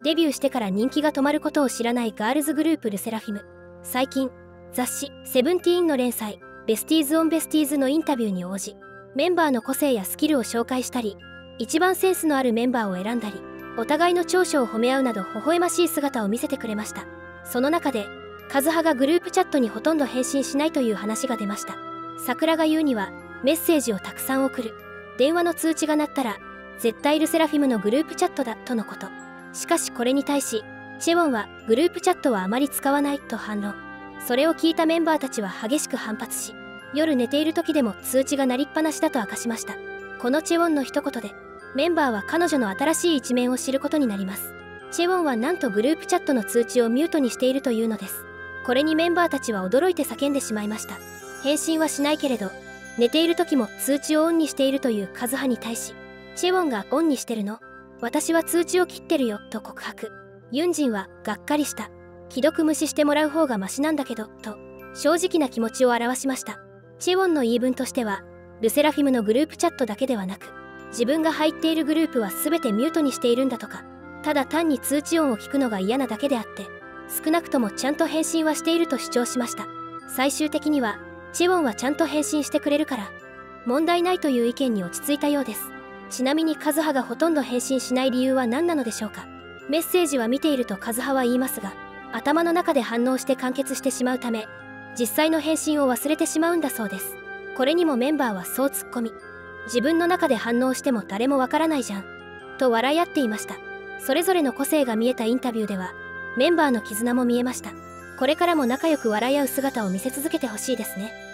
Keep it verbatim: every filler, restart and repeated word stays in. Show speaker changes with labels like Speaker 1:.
Speaker 1: デビューしてから人気が止まることを知らないガールズグループルセラフィム。最近、雑誌セブンティーンの連載ベスティーズ・オン・ベスティーズのインタビューに応じ、メンバーの個性やスキルを紹介したり、一番センスのあるメンバーを選んだり、お互いの長所を褒め合うなど微笑ましい姿を見せてくれました。その中で、カズハがグループチャットにほとんど返信しないという話が出ました。桜が言うには、メッセージをたくさん送る。電話の通知が鳴ったら、絶対ルセラフィムのグループチャットだ、とのこと。しかしこれに対し、チェウォンはグループチャットはあまり使わないと反論。それを聞いたメンバーたちは激しく反発し、夜寝ている時でも通知が鳴りっぱなしだと明かしました。このチェウォンの一言で、メンバーは彼女の新しい一面を知ることになります。チェウォンはなんとグループチャットの通知をミュートにしているというのです。これにメンバーたちは驚いて叫んでしまいました。返信はしないけれど、寝ている時も通知をオンにしているというカズハに対し、チェウォンがオンにしてるの？私は通知を切ってるよ、と告白。ユンジンはがっかりした。既読無視してもらう方がマシなんだけど、と正直な気持ちを表しました。チェウォンの言い分としては、ルセラフィムのグループチャットだけではなく、自分が入っているグループは全てミュートにしているんだとか、ただ単に通知音を聞くのが嫌なだけであって、少なくともちゃんと返信はしていると主張しました。最終的には、チェウォンはちゃんと返信してくれるから、問題ないという意見に落ち着いたようです。ちなみにカズハがほとんど返信しない理由は何なのでしょうか。メッセージは見ているとカズハは言いますが、頭の中で反応して完結してしまうため、実際の返信を忘れてしまうんだそうです。これにもメンバーはそう突っ込み、自分の中で反応しても誰もわからないじゃん、と笑い合っていました。それぞれの個性が見えたインタビューでは、メンバーの絆も見えました。これからも仲良く笑い合う姿を見せ続けてほしいですね。